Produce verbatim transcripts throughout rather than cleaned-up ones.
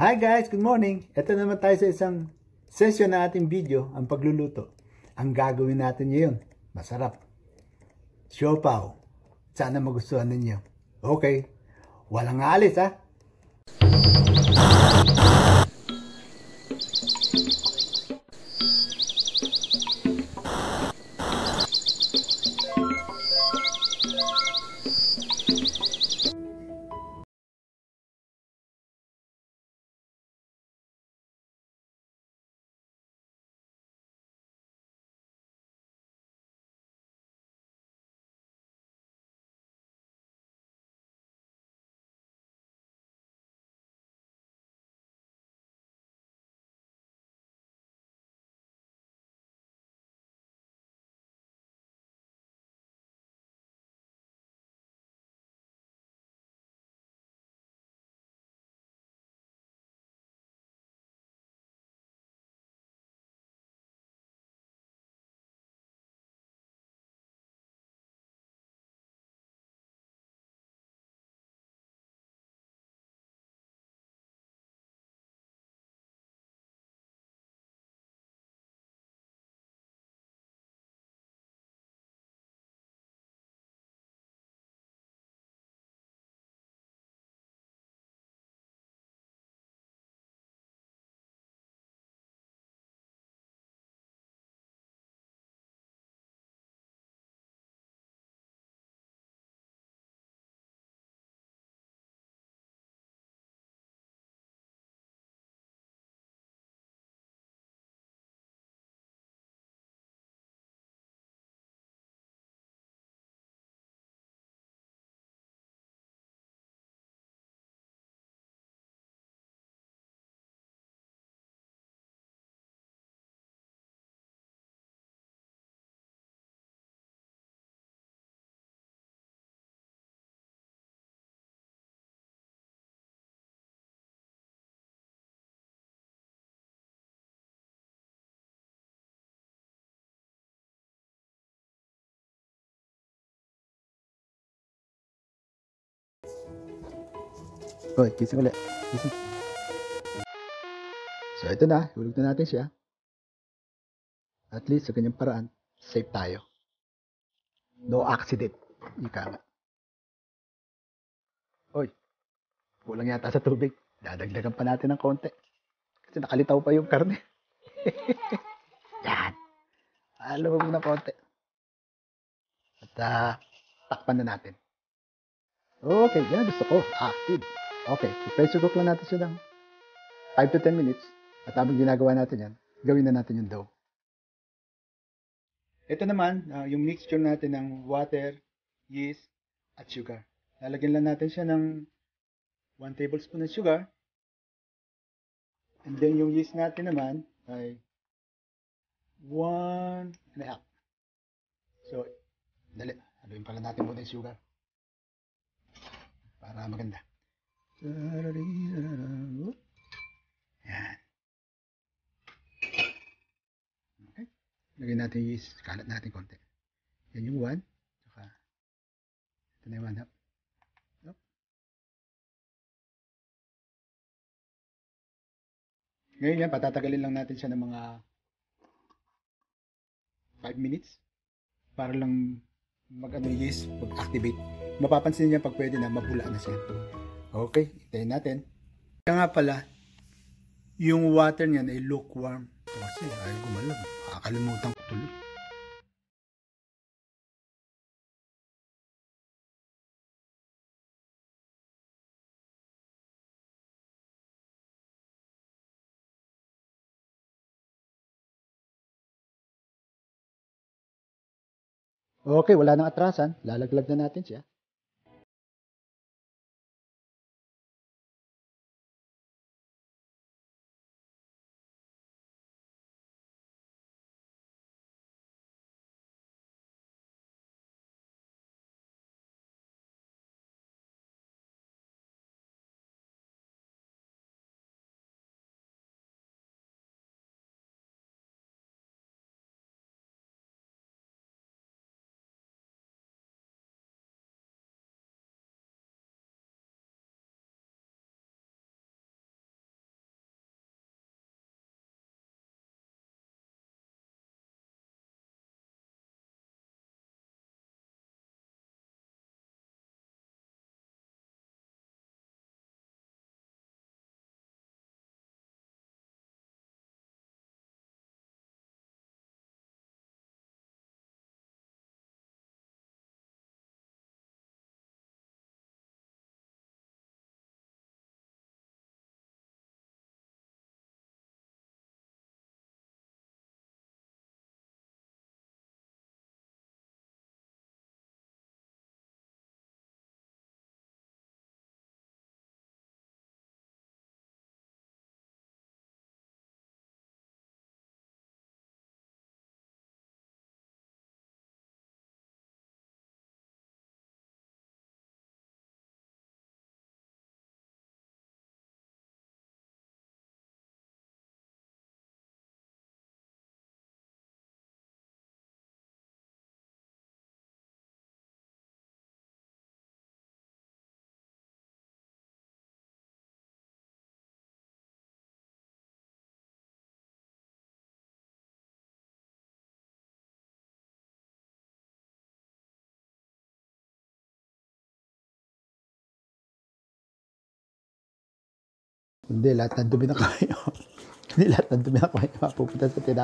Hi guys, good morning. Ito naman tayo sa isang session na ating video, ang pagluluto. Ang gagawin natin ngayon, masarap. Siopaw. Sana magustuhan ninyo. Okay, walang alis ha. Hoy, kising ulit. Kising. So ito na, hulog na natin siya. At least sa ganyang paraan, safe tayo. No accident. Ika nga. Hoy, kulang yata sa tubig. Dadagdagan pa natin ng konti. Kasi nakalitaw pa yung karne. Yan. Halo mo na konti. At uh, takpan na natin. Okay, yan gusto ko. Active. Okay, i-pressure cook lang natin siya ng five to ten minutes. At habang ginagawa natin yan, gawin na natin yung dough. Ito naman, uh, yung mixture natin ng water, yeast, at sugar. Lalagyan lang natin siya ng one tablespoon ng sugar. And then yung yeast natin naman ay one and a half. So, dali. Haluin pala natin muna yung sugar. Para maganda. Yan. Okay. Lagyan natin yung yeast. Kalat natin konti. Yan yung one. Saka, ito na yung one half. Nope. Ngayon yan, patatagalin lang natin siya ng mga five minutes. Para lang mag-ano yeast, mag-activate. Mapapansin niya pag pwede na, mabula na siya. Okay, itayin natin. Kaya nga pala, yung water niyan ay lukewarm. Kasi ay gumalag. Kakalimutan ko tuloy. Okay, wala nang atrasan. Lalaglag na natin siya. Hindi, lahat ng dumi na kayo. Hindi lahat ng dumi na kayo mapupunta sa tinapay.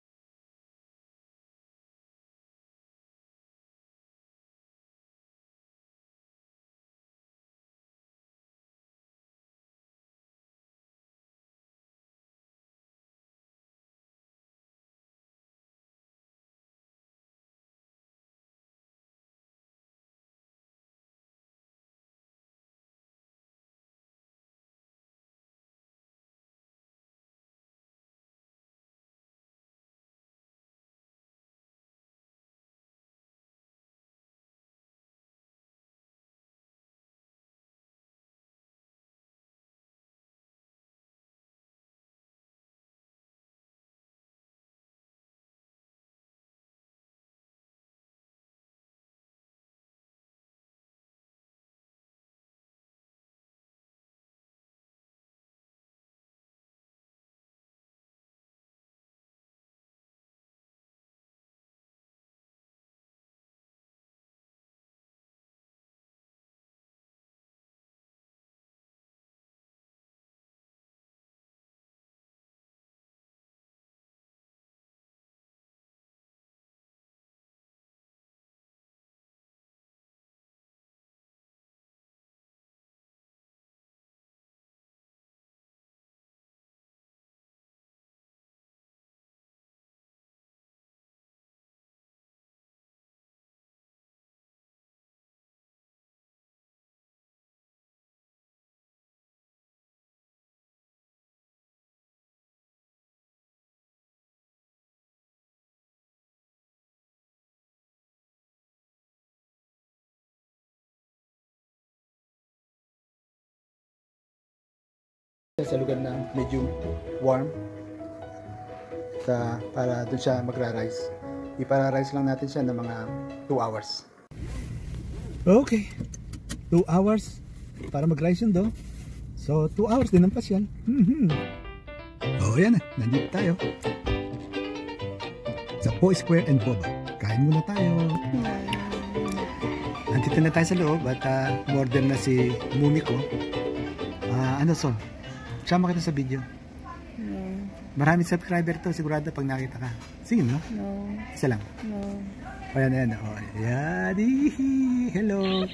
Sa lugar na medyo warm sa, para dun siya magra-rise. Ipara-rise lang natin siya ng mga two hours. Okay, two hours para mag-rise yun do. So two hours din ang pasyal. Mm-hmm. Oh yan na, nandito tayo sa Po Square and Boba. Kain muna tayo. Nandito na tayo sa loob at uh, order na si Mumi ko. Uh, ano so? Sama kita sa video. No. Maraming subscriber to, sigurado pag nakita ka. Sige, no? No. Isa lang. No. O yan, yan. O, yan. Hello.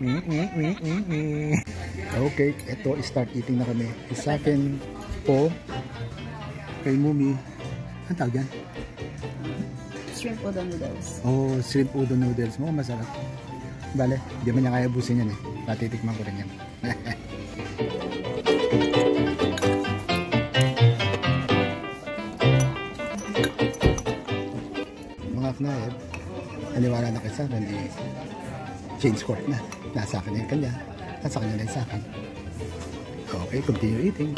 Okay, ito, start eating na kami. Sa akin po, kay Mumi, ang tawag yan? Shrimp udon noodles. Oh, shrimp udon noodles mo, masarap. Bale, hindi man niya kaya busin yan eh. Natitikman ko rin yan. Naib, naniwala na kayo sa akin, di change court na. Nasa akin na yung kanya, nasa kanya na yung sa akin. Okay, continue eating.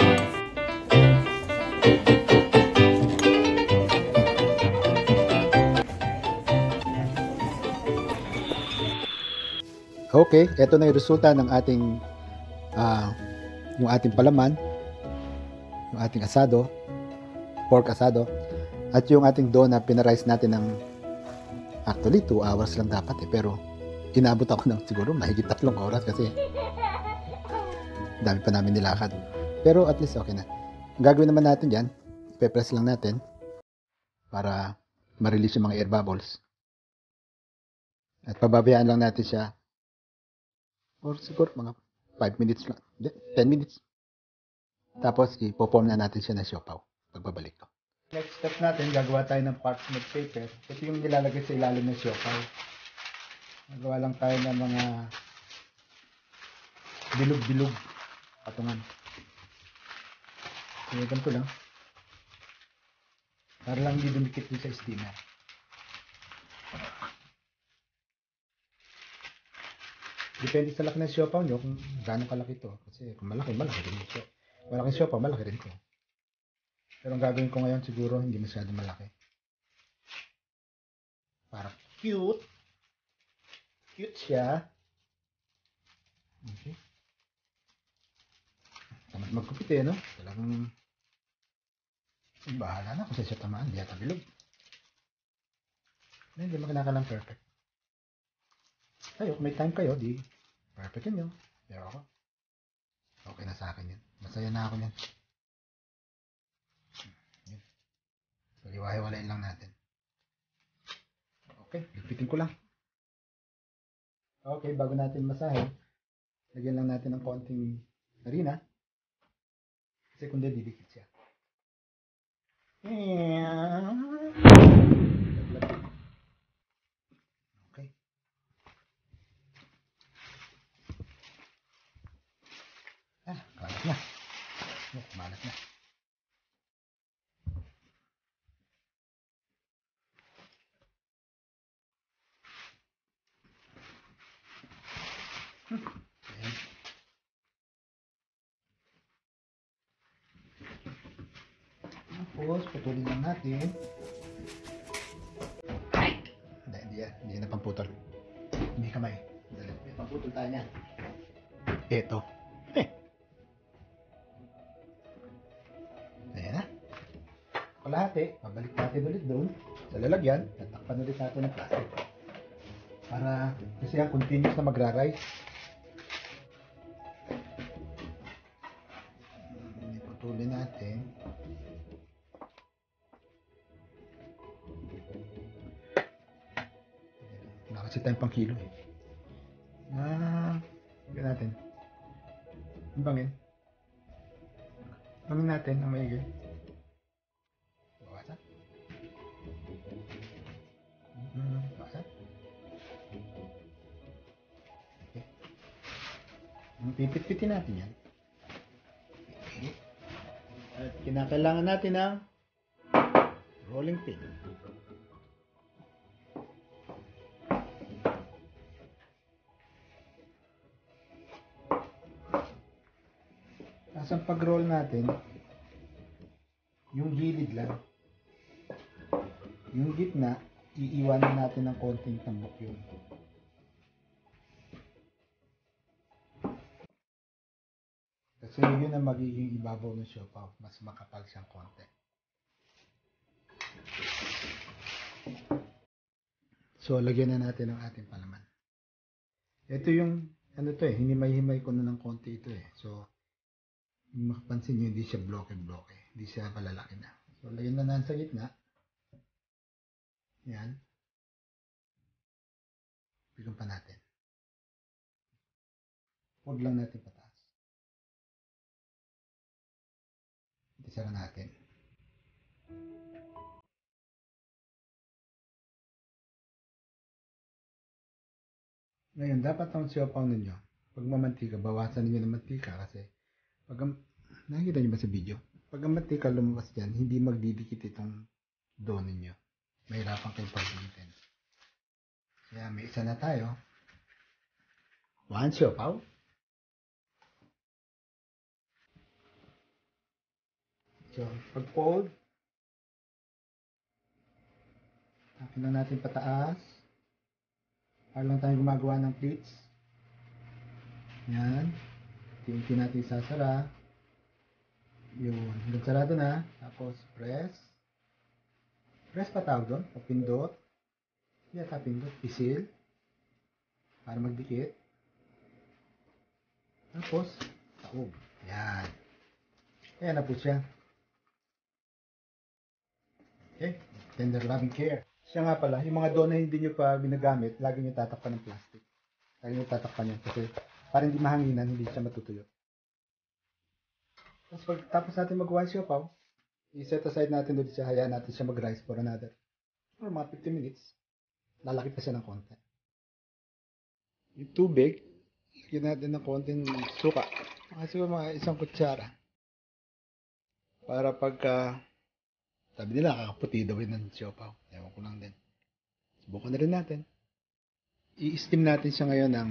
Okay, eto na yung resulta ng ating uh, yung ating palaman, yung ating asado, pork asado, at yung ating dough na pinarice natin ng actually two hours lang dapat eh, pero inabot ako ng siguro mahigit tatlong oras kasi dami pa namin nilakad. Pero at least okay na. Ang gagawin naman natin dyan, ipe-press lang natin para ma-release yung mga air bubbles. At pababayaan lang natin siya or siguro mga five minutes lang, ten minutes. Tapos ipo-form na natin siya na siopaw pagbabalik ko. Next step natin, gagawa tayo ng parchment paper. Ito yung nilalagay sa ilalim ng siopaw. Gagawa lang tayo ng mga bilog-bilog patungan. Sinigan ko lang. Para lang hindi dumikit din sa steamer. Depende sa laki ng siopaw nyo kung gaano kalaki ito. Kasi kung malaki, malaki rin ito. Malaking siopaw, malaki rin ito. Pero ang gagawin ko ngayon siguro hindi masyado malaki. Para cute. Cute siya. Okay. Tamad magkupit eh, no? Talagang bahala na kung sa siya tamaan. Hindi yata bilog. Hindi mo kinakalang perfect. Kayo, kung may time kayo, di perfect yun yun. Pero ako, okay na sa sa akin yun. Masaya na ako yan. Yun. So, iwahiwalayin lang natin. Okay, lipitin ko lang. Okay, bago natin masahe, lagyan lang natin ng konting harina. Kasi kung hindi, didikit siya. Okay. Ah, kalat na. Oh, malat na. Hmm. Ayan. Tapos, putulin lang natin. Ay! Hindi, hindi yan. Hindi yan na pamputol. Hindi kamay. May pamputol tayo niyan. Ito. Eh. Ayan na. Kalahati. Pabalik natin ulit doon. Sa lalagyan. Tatakpan ulit natin ng plastic. Para, kasi yan, continuous na magra-rise. Putulin natin. Kasi tayong pang kilo eh. Ah, hanggang natin. Bangin. Bangin natin ang maigay. Bawasan. Hmm, bawasan. Okay. Pipit-pitin natin yan. Okay. At kinakailangan natin ng rolling pin. Ang pag-roll natin, yung gilid lang, yung gitna, iiwanan natin ng konting tambok yun. Kasi yun ang magiging ibabaw ng siopaw, mas makapal siyang konti. So, lagyan na natin ang ating palaman. Ito yung, ano to eh, hinimay-himay ko na ng konti ito eh. So, makapansin nyo, hindi siya bloke-bloke. Hindi siya palalaki na. So, lagyan na natin sa gitna. Yan. Bigyan pa natin. Huwag lang natin pataas. Isara natin. Ngayon, dapat ang siopaw ninyo, pag mamantika, bawasan ninyo ng mantika kasi pag ang, nakikita nyo ba sa video? Pag ang mantika lumabas dyan, hindi magdidikit itong dough ninyo. Mahirapan kayong pagdikitin. Kaya may isa na tayo. One siopaw. So, pag fold, tapin lang natin pataas. Para lang tayo gumagawa ng pleats. Yan. Tinti natin sasara. Yun. Hanggang sarado na. Tapos, press. Press pa tawag doon. Papindot. Yan, papindot. Pisil. Para magdikit. Tapos, taob. Yan. Ayan na po siya. Okay. Tender loving care. Siya nga pala, yung mga dough na hindi nyo pa ginagamit, lagi nyo tatakpan ng plastic. Lagi nyo tatakpan yan. Kasi, para hindi mahanginan, hindi siya matutuyo. Tapos pagtapos natin mag-one siopaw, i-set aside natin ulit siya, hayaan natin siya mag-rise for another, for mga fifty minutes. Lalaki pa siya ng konti. Yung tubig, lagyan natin ng konting suka. Kasi mga isang kutsara. Para pagka, sabi nila, kakaputi daw yun ng siopaw. Ewan ko lang din. Subukan na rin natin. I-steam natin siya ngayon ng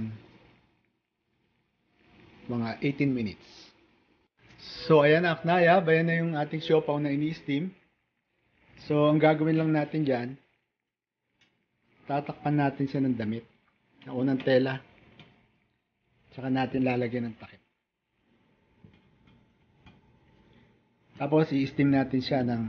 mga eighteen minutes. So, ayan na, Aknaya. Bayan na yung ating siopaw na ini-steam. So, ang gagawin lang natin dyan, tatakpan natin siya ng damit. Na unang tela. Tsaka natin lalagyan ng takip. Tapos, i-steam natin siya ng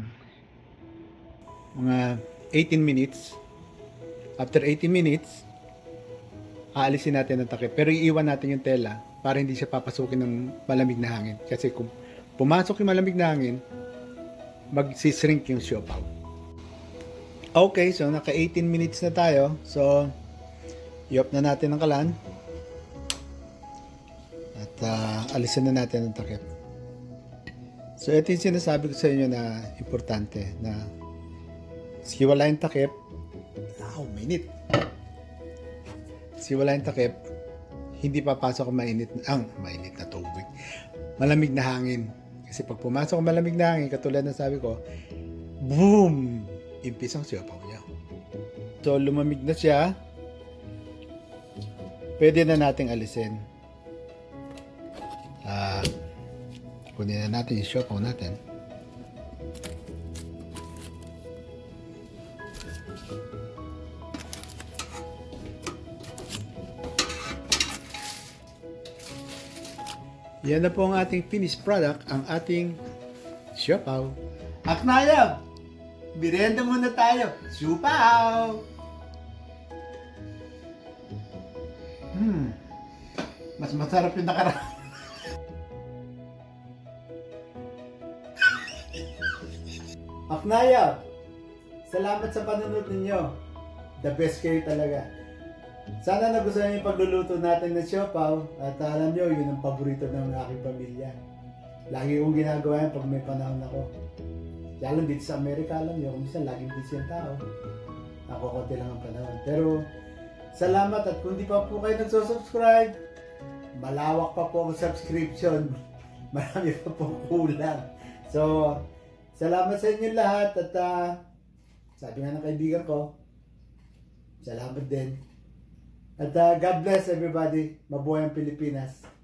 mga eighteen minutes. After eighteen minutes, aalisin natin ang takip. Pero iiwan natin yung tela para hindi siya papasukin ng malamig na hangin. Kasi kung pumasok yung malamig na hangin, magsishrink yung siopaw. Okay, so naka eighteen minutes na tayo. So, i-off na natin ang kalan. At uh, alisin na natin ang takip. So, ito yung sinasabi ko sa inyo na importante na siwalayin takip. Ah, mainit. Siwalayin takip. Hindi papasok ang mainit, ang mainit na tubig. Malamig na hangin. Kasi pag pumasok ang malamig na hangin, katulad ng sabi ko, boom! Impis ang siopaw niya. So, lumamig na siya. Pwede na nating alisin. Ah, kunin na natin yung siopaw natin. Yan na po ang ating finished product, ang ating siopaw. Aknayab! Birenda muna tayo. Siopaw! Hmm. Mas masarap yung nakaraan. Aknayab! Salamat sa panonood ninyo. The best kayo talaga. Sana nagustuhan niyo yung pagluluto natin ng siopaw at alam niyo, yun ang paborito ng aking pamilya. Lagi kong ginagawa yan pag may panahon ako. Lalo dito sa Amerika, alam niyo, kung minsan laging busy ang tao. Ako konti lang ang panahon. Pero salamat at kung di pa po kayo nagsusubscribe, malawak pa po ang subscription. Marami pa po kulang. So, salamat sa inyo lahat at uh, sabi nga ng kaibigan ko, salamat din. At uh, God bless everybody. Mabuhay ang Pilipinas.